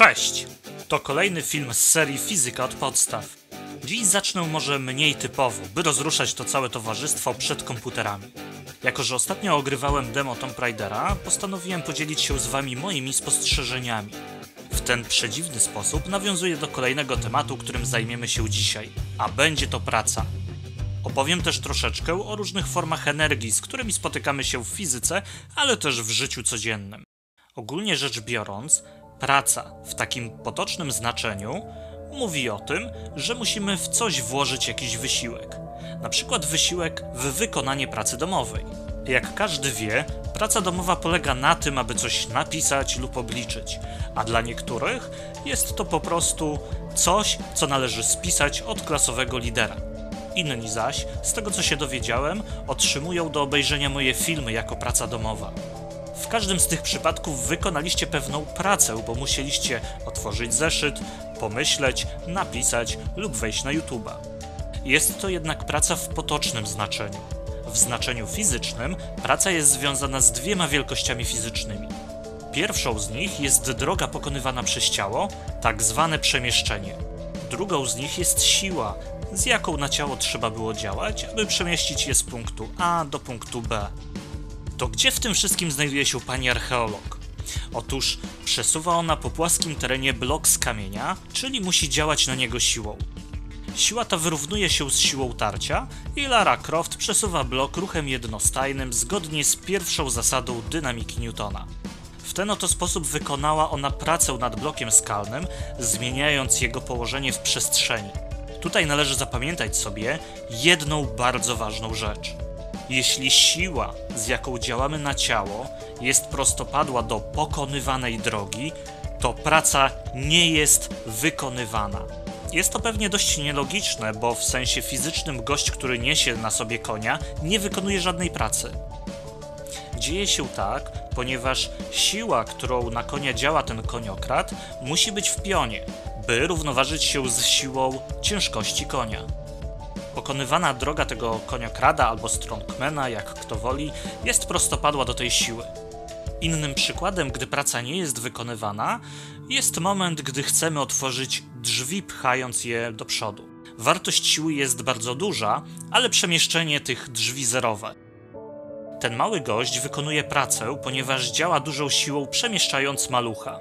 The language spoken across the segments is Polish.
Cześć! To kolejny film z serii Fizyka od podstaw. Dziś zacznę może mniej typowo, by rozruszać to całe towarzystwo przed komputerami. Jako że ostatnio ogrywałem demo Tomb Raidera, postanowiłem podzielić się z wami moimi spostrzeżeniami. W ten przedziwny sposób nawiązuję do kolejnego tematu, którym zajmiemy się dzisiaj, a będzie to praca. Opowiem też troszeczkę o różnych formach energii, z którymi spotykamy się w fizyce, ale też w życiu codziennym. Ogólnie rzecz biorąc, praca w takim potocznym znaczeniu mówi o tym, że musimy w coś włożyć jakiś wysiłek. Na przykład wysiłek w wykonanie pracy domowej. Jak każdy wie, praca domowa polega na tym, aby coś napisać lub obliczyć, a dla niektórych jest to po prostu coś, co należy spisać od klasowego lidera. Inni zaś, z tego co się dowiedziałem, otrzymują do obejrzenia moje filmy jako praca domowa. W każdym z tych przypadków wykonaliście pewną pracę, bo musieliście otworzyć zeszyt, pomyśleć, napisać lub wejść na YouTube'a. Jest to jednak praca w potocznym znaczeniu. W znaczeniu fizycznym praca jest związana z dwiema wielkościami fizycznymi. Pierwszą z nich jest droga pokonywana przez ciało, tak zwane przemieszczenie. Drugą z nich jest siła, z jaką na ciało trzeba było działać, aby przemieścić je z punktu A do punktu B. To gdzie w tym wszystkim znajduje się pani archeolog? Otóż przesuwa ona po płaskim terenie blok z kamienia, czyli musi działać na niego siłą. Siła ta wyrównuje się z siłą tarcia i Lara Croft przesuwa blok ruchem jednostajnym zgodnie z pierwszą zasadą dynamiki Newtona. W ten oto sposób wykonała ona pracę nad blokiem skalnym, zmieniając jego położenie w przestrzeni. Tutaj należy zapamiętać sobie jedną bardzo ważną rzecz. Jeśli siła, z jaką działamy na ciało, jest prostopadła do pokonywanej drogi, to praca nie jest wykonywana. Jest to pewnie dość nielogiczne, bo w sensie fizycznym gość, który niesie na sobie konia, nie wykonuje żadnej pracy. Dzieje się tak, ponieważ siła, którą na konia działa ten koniokrat, musi być w pionie, by równoważyć się z siłą ciężkości konia. Pokonywana droga tego koniokrada albo strongmana, jak kto woli, jest prostopadła do tej siły. Innym przykładem, gdy praca nie jest wykonywana, jest moment, gdy chcemy otworzyć drzwi, pchając je do przodu. Wartość siły jest bardzo duża, ale przemieszczenie tych drzwi zerowe. Ten mały gość wykonuje pracę, ponieważ działa dużą siłą, przemieszczając malucha.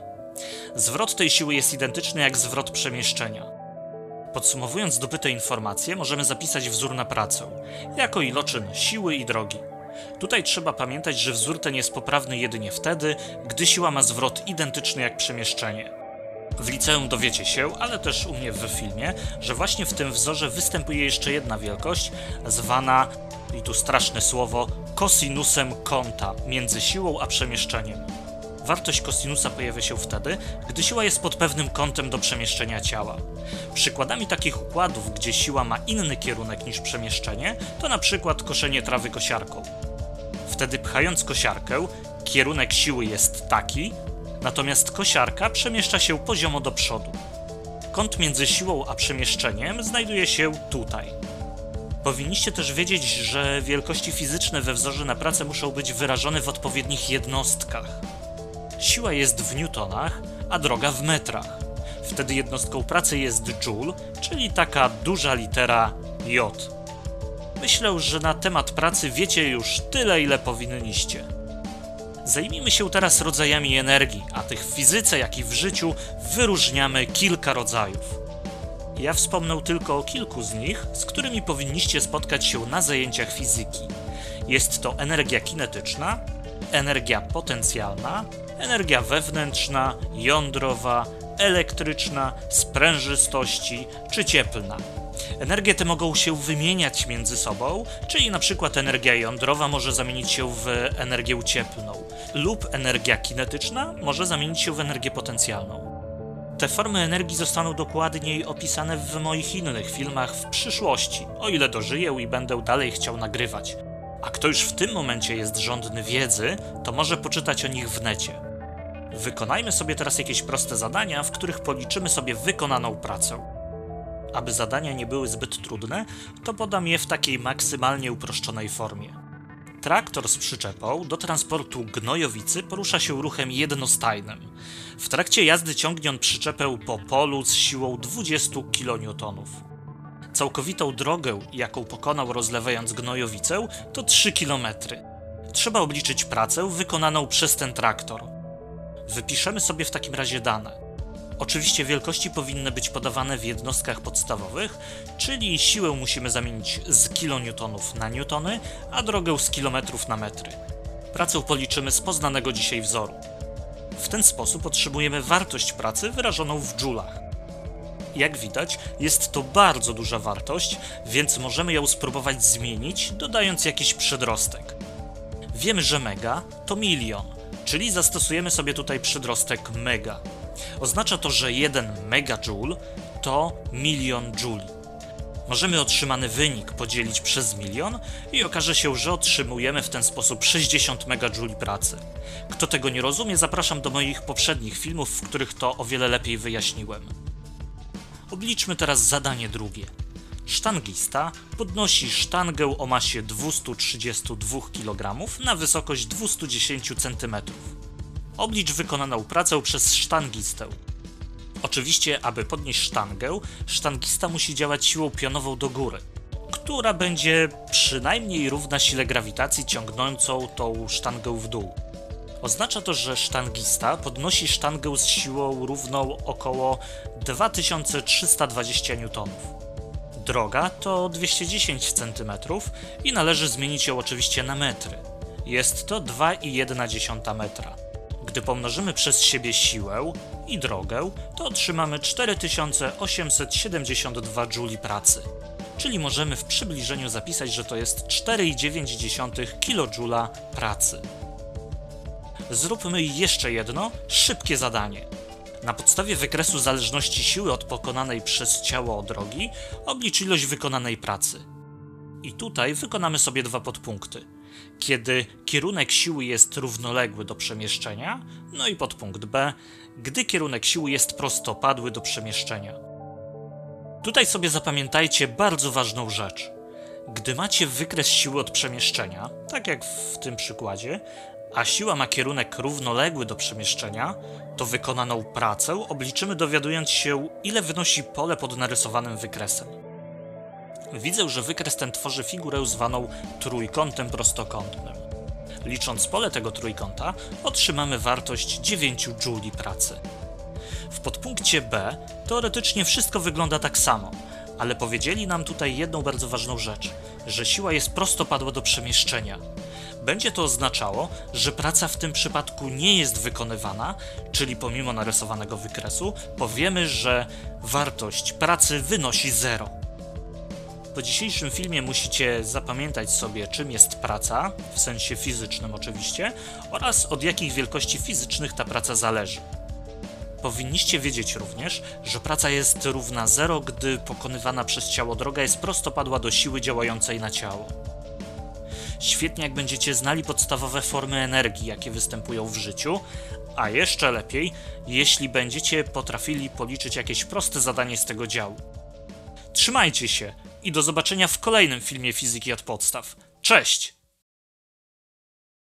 Zwrot tej siły jest identyczny jak zwrot przemieszczenia. Podsumowując zdobyte informacje, możemy zapisać wzór na pracę, jako iloczyn siły i drogi. Tutaj trzeba pamiętać, że wzór ten jest poprawny jedynie wtedy, gdy siła ma zwrot identyczny jak przemieszczenie. W liceum dowiecie się, ale też u mnie w filmie, że właśnie w tym wzorze występuje jeszcze jedna wielkość, zwana, i tu straszne słowo, kosinusem kąta między siłą a przemieszczeniem. Wartość kosinusa pojawia się wtedy, gdy siła jest pod pewnym kątem do przemieszczenia ciała. Przykładami takich układów, gdzie siła ma inny kierunek niż przemieszczenie, to na przykład koszenie trawy kosiarką. Wtedy pchając kosiarkę, kierunek siły jest taki, natomiast kosiarka przemieszcza się poziomo do przodu. Kąt między siłą a przemieszczeniem znajduje się tutaj. Powinniście też wiedzieć, że wielkości fizyczne we wzorze na pracę muszą być wyrażone w odpowiednich jednostkach. Siła jest w newtonach, a droga w metrach. Wtedy jednostką pracy jest joule, czyli taka duża litera J. Myślę, że na temat pracy wiecie już tyle, ile powinniście. Zajmijmy się teraz rodzajami energii, a tych w fizyce, jak i w życiu wyróżniamy kilka rodzajów. Ja wspomnę tylko o kilku z nich, z którymi powinniście spotkać się na zajęciach fizyki. Jest to energia kinetyczna, energia potencjalna, energia wewnętrzna, jądrowa, elektryczna, sprężystości czy cieplna. Energie te mogą się wymieniać między sobą, czyli na przykład energia jądrowa może zamienić się w energię cieplną, lub energia kinetyczna może zamienić się w energię potencjalną. Te formy energii zostaną dokładniej opisane w moich innych filmach w przyszłości, o ile dożyję i będę dalej chciał nagrywać. A kto już w tym momencie jest żądny wiedzy, to może poczytać o nich w necie. Wykonajmy sobie teraz jakieś proste zadania, w których policzymy sobie wykonaną pracę. Aby zadania nie były zbyt trudne, to podam je w takiej maksymalnie uproszczonej formie. Traktor z przyczepą do transportu gnojowicy porusza się ruchem jednostajnym. W trakcie jazdy ciągnie on przyczepę po polu z siłą 20 kN. Całkowitą drogę, jaką pokonał rozlewając gnojowicę, to 3 km. Trzeba obliczyć pracę wykonaną przez ten traktor. Wypiszemy sobie w takim razie dane. Oczywiście wielkości powinny być podawane w jednostkach podstawowych, czyli siłę musimy zamienić z kilonewtonów na newtony, a drogę z kilometrów na metry. Pracę policzymy z poznanego dzisiaj wzoru. W ten sposób otrzymujemy wartość pracy wyrażoną w dżulach. Jak widać, jest to bardzo duża wartość, więc możemy ją spróbować zmienić, dodając jakiś przedrostek. Wiemy, że mega to milion, czyli zastosujemy sobie tutaj przedrostek mega. Oznacza to, że 1 megajoule to milion jouli. Możemy otrzymany wynik podzielić przez milion i okaże się, że otrzymujemy w ten sposób 60 megajouli pracy. Kto tego nie rozumie, zapraszam do moich poprzednich filmów, w których to o wiele lepiej wyjaśniłem. Obliczmy teraz zadanie drugie. Sztangista podnosi sztangę o masie 232 kg na wysokość 210 cm. Oblicz wykonaną pracę przez sztangistę. Oczywiście, aby podnieść sztangę, sztangista musi działać siłą pionową do góry, która będzie przynajmniej równa sile grawitacji ciągnącą tą sztangę w dół. Oznacza to, że sztangista podnosi sztangę z siłą równą około 2320 N. Droga to 210 cm i należy zmienić ją oczywiście na metry. Jest to 2,1 metra. Gdy pomnożymy przez siebie siłę i drogę, to otrzymamy 4872 jouli pracy. Czyli możemy w przybliżeniu zapisać, że to jest 4,9 kJ pracy. Zróbmy jeszcze jedno, szybkie zadanie. Na podstawie wykresu zależności siły od pokonanej przez ciało drogi oblicz ilość wykonanej pracy. I tutaj wykonamy sobie dwa podpunkty. Kiedy kierunek siły jest równoległy do przemieszczenia, no i podpunkt B, gdy kierunek siły jest prostopadły do przemieszczenia. Tutaj sobie zapamiętajcie bardzo ważną rzecz. Gdy macie wykres siły od przemieszczenia, tak jak w tym przykładzie, a siła ma kierunek równoległy do przemieszczenia, to wykonaną pracę obliczymy dowiadując się, ile wynosi pole pod narysowanym wykresem. Widzę, że wykres ten tworzy figurę zwaną trójkątem prostokątnym. Licząc pole tego trójkąta, otrzymamy wartość 9 jouli pracy. W podpunkcie B teoretycznie wszystko wygląda tak samo, ale powiedzieli nam tutaj jedną bardzo ważną rzecz, że siła jest prostopadła do przemieszczenia. Będzie to oznaczało, że praca w tym przypadku nie jest wykonywana, czyli pomimo narysowanego wykresu powiemy, że wartość pracy wynosi 0. Po dzisiejszym filmie musicie zapamiętać sobie, czym jest praca, w sensie fizycznym oczywiście, oraz od jakich wielkości fizycznych ta praca zależy. Powinniście wiedzieć również, że praca jest równa 0, gdy pokonywana przez ciało droga jest prostopadła do siły działającej na ciało. Świetnie, jak będziecie znali podstawowe formy energii, jakie występują w życiu, a jeszcze lepiej, jeśli będziecie potrafili policzyć jakieś proste zadanie z tego działu. Trzymajcie się i do zobaczenia w kolejnym filmie Fizyki od podstaw. Cześć!